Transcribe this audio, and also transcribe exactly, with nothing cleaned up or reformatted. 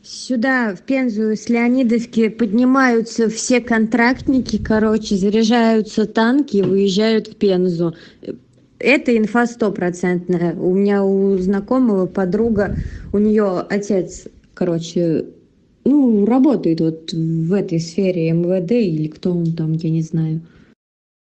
Сюда, в Пензу, с Леонидовки поднимаются все контрактники, короче, заряжаются танки и выезжают в Пензу. Это инфа стопроцентная. У меня у знакомого подруга, у нее отец, короче, ну, работает вот в этой сфере МВД или кто он там, я не знаю.